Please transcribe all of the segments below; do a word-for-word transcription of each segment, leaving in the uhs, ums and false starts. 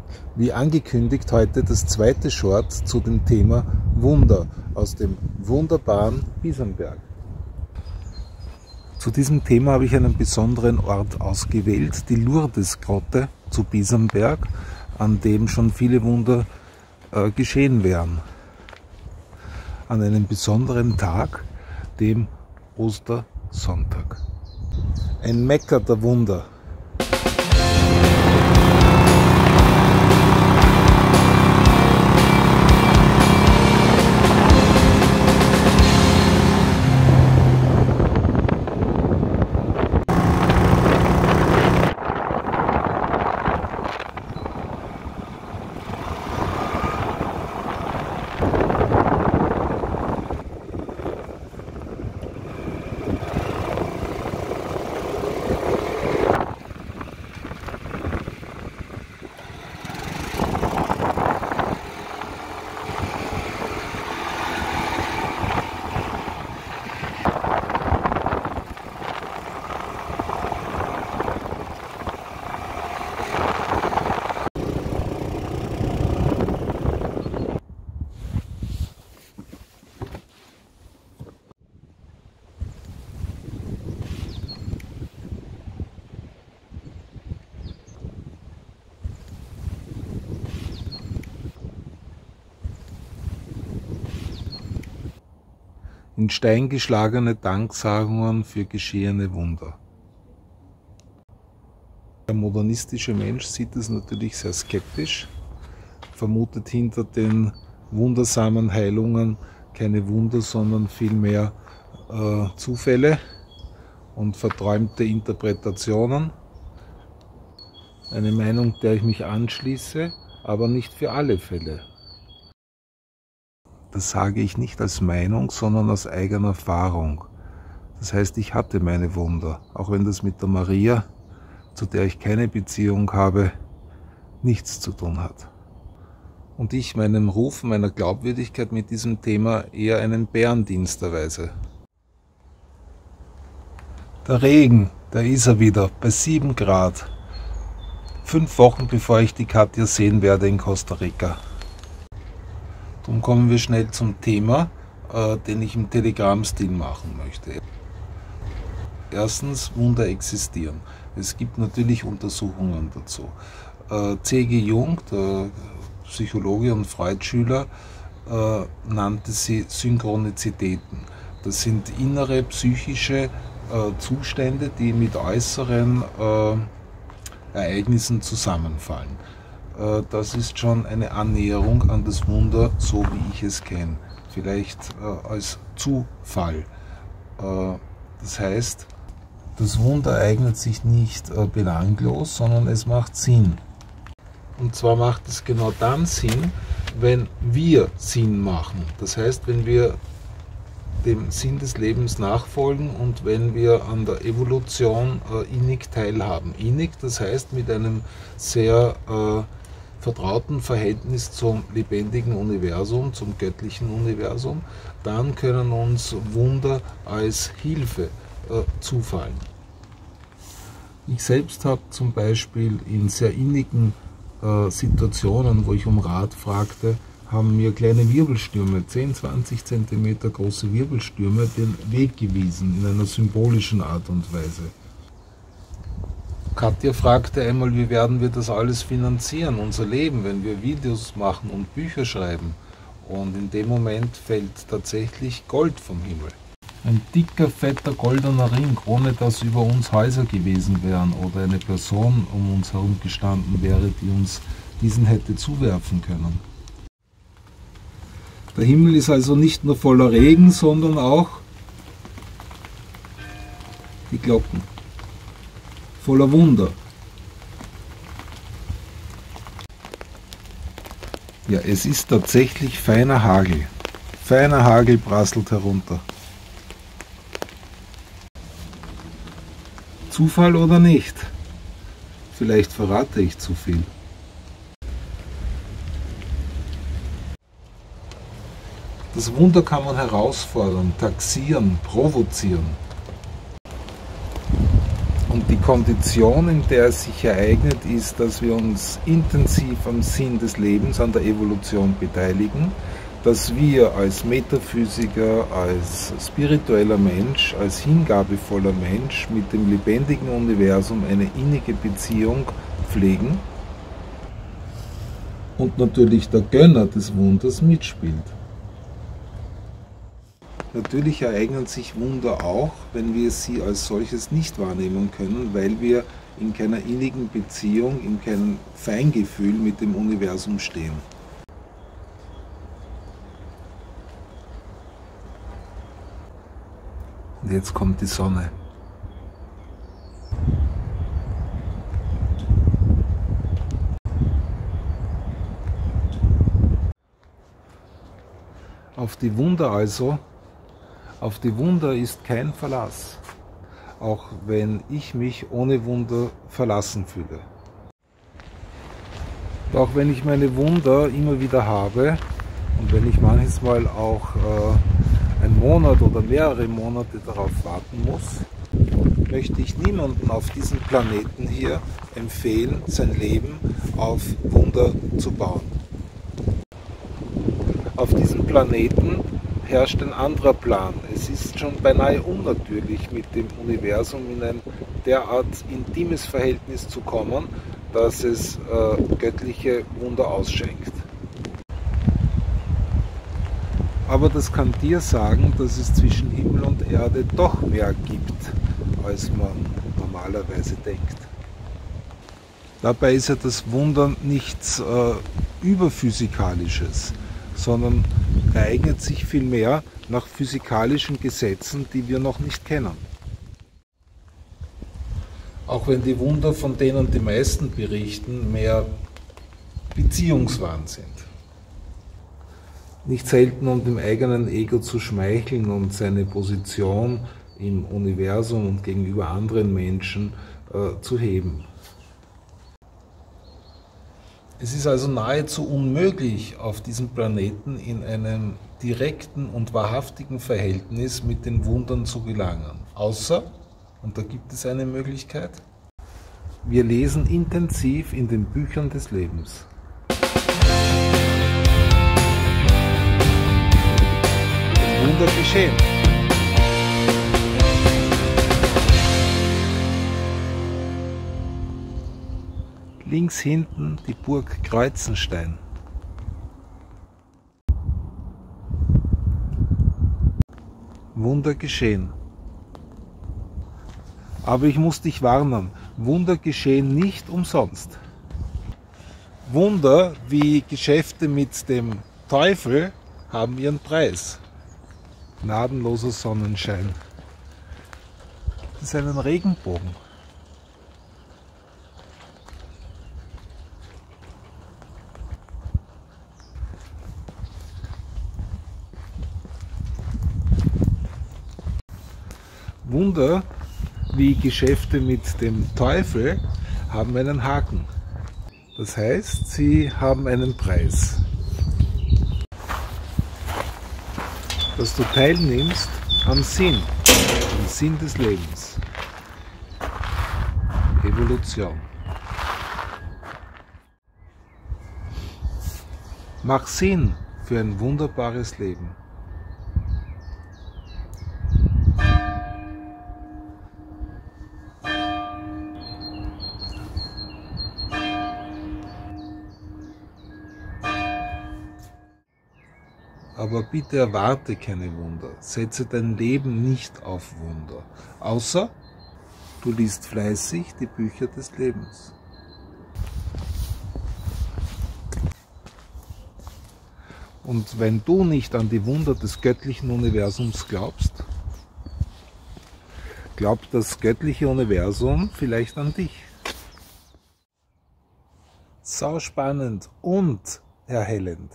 Wie angekündigt, heute das zweite Short zu dem Thema Wunder aus dem wunderbaren Bisamberg. Zu diesem Thema habe ich einen besonderen Ort ausgewählt, die Lourdesgrotte zu Bisamberg, an dem schon viele Wunder äh, geschehen wären. An einem besonderen Tag, dem Ostersonntag. Ein Mekka der Wunder. In Stein geschlagene Danksagungen für geschehene Wunder. Der modernistische Mensch sieht es natürlich sehr skeptisch, vermutet hinter den wundersamen Heilungen keine Wunder, sondern vielmehr äh, Zufälle und verträumte Interpretationen. Eine Meinung, der ich mich anschließe, aber nicht für alle Fälle. Das sage ich nicht als Meinung, sondern aus eigener Erfahrung. Das heißt, ich hatte meine Wunder, auch wenn das mit der Maria, zu der ich keine Beziehung habe, nichts zu tun hat. Und ich meinem Ruf, meiner Glaubwürdigkeit mit diesem Thema eher einen Bärendienst erweise. Der Regen, da ist er wieder, bei sieben Grad. Fünf Wochen bevor ich die Katja sehen werde in Costa Rica. Darum kommen wir schnell zum Thema, äh, den ich im Telegram-Stil machen möchte. Erstens, Wunder existieren. Es gibt natürlich Untersuchungen dazu. Äh, C G Jung, der Psychologe und Freud-Schüler, äh, nannte sie Synchronizitäten. Das sind innere psychische äh, Zustände, die mit äußeren äh, Ereignissen zusammenfallen. Das ist schon eine Annäherung an das Wunder, so wie ich es kenne. Vielleicht äh, als Zufall. Äh, das heißt, das Wunder ereignet sich nicht äh, belanglos, sondern es macht Sinn. Und zwar macht es genau dann Sinn, wenn wir Sinn machen. Das heißt, wenn wir dem Sinn des Lebens nachfolgen und wenn wir an der Evolution äh, innig teilhaben. Innig, das heißt mit einem sehr äh, vertrauten Verhältnis zum lebendigen Universum, zum göttlichen Universum, dann können uns Wunder als Hilfe äh, zufallen. Ich selbst habe zum Beispiel in sehr innigen äh, Situationen, wo ich um Rat fragte, haben mir kleine Wirbelstürme, zehn, zwanzig Zentimeter große Wirbelstürme, den Weg gewiesen, in einer symbolischen Art und Weise. Katja fragte einmal, wie werden wir das alles finanzieren, unser Leben, wenn wir Videos machen und Bücher schreiben. Und in dem Moment fällt tatsächlich Gold vom Himmel. Ein dicker, fetter, goldener Ring, ohne dass über uns Häuser gewesen wären oder eine Person um uns herum gestanden wäre, die uns diesen hätte zuwerfen können. Der Himmel ist also nicht nur voller Regen, sondern auch die Glocken. Voller Wunder. Ja, es ist tatsächlich feiner Hagel. Feiner Hagel prasselt herunter. Zufall oder nicht? Vielleicht verrate ich zu viel. Das Wunder kann man herausfordern, taxieren, provozieren. Und die Kondition, in der es sich ereignet, ist, dass wir uns intensiv am Sinn des Lebens, an der Evolution beteiligen, dass wir als Metaphysiker, als spiritueller Mensch, als hingabevoller Mensch mit dem lebendigen Universum eine innige Beziehung pflegen und natürlich der Gönner des Wunders mitspielt. Natürlich ereignen sich Wunder auch, wenn wir sie als solches nicht wahrnehmen können, weil wir in keiner innigen Beziehung, in keinem Feingefühl mit dem Universum stehen. Und jetzt kommt die Sonne. Auf die Wunder also, auf die Wunder ist kein Verlass, auch wenn ich mich ohne Wunder verlassen fühle. Auch wenn ich meine Wunder immer wieder habe und wenn ich manches Mal auch äh, einen Monat oder mehrere Monate darauf warten muss, möchte ich niemandem auf diesem Planeten hier empfehlen, sein Leben auf Wunder zu bauen. Auf diesem Planeten herrscht ein anderer Plan. Es ist schon beinahe unnatürlich, mit dem Universum in ein derart intimes Verhältnis zu kommen, dass es äh, göttliche Wunder ausschenkt. Aber das kann dir sagen, dass es zwischen Himmel und Erde doch mehr gibt, als man normalerweise denkt. Dabei ist ja das Wunder nichts äh, Überphysikalisches, sondern ereignet sich vielmehr nach physikalischen Gesetzen, die wir noch nicht kennen. Auch wenn die Wunder, von denen die meisten berichten, mehr Beziehungswahn sind. Nicht selten, um dem eigenen Ego zu schmeicheln und seine Position im Universum und gegenüber anderen Menschen äh, zu heben. Es ist also nahezu unmöglich, auf diesem Planeten in einem direkten und wahrhaftigen Verhältnis mit den Wundern zu gelangen. Außer, und da gibt es eine Möglichkeit, wir lesen intensiv in den Büchern des Lebens. Das Wunder geschehen. Links hinten die Burg Kreuzenstein. Wunder geschehen. Aber ich muss dich warnen, Wunder geschehen nicht umsonst. Wunder wie Geschäfte mit dem Teufel haben ihren Preis. Gnadenloser Sonnenschein. Das ist ein Regenbogen. Wunder wie Geschäfte mit dem Teufel haben einen Haken. Das heißt, sie haben einen Preis. Dass du teilnimmst am Sinn, am Sinn des Lebens. Evolution. Mach Sinn für ein wunderbares Leben. Aber bitte erwarte keine Wunder, setze dein Leben nicht auf Wunder, außer du liest fleißig die Bücher des Lebens. Und wenn du nicht an die Wunder des göttlichen Universums glaubst, glaubt das göttliche Universum vielleicht an dich. Sau spannend und erhellend.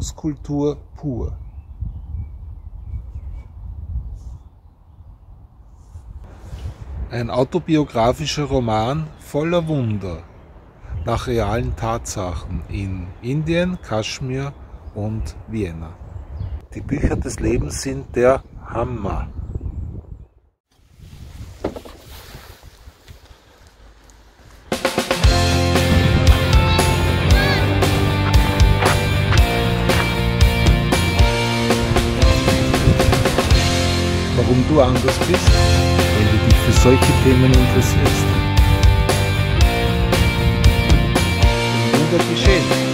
Erweckungskultur pur. Ein autobiografischer Roman voller Wunder, nach realen Tatsachen in Indien, Kaschmir und Vienna. Die Bücher des Lebens sind der Hammer. Warum du anders bist, wenn du dich für solche Themen interessierst. Wunder geschehen.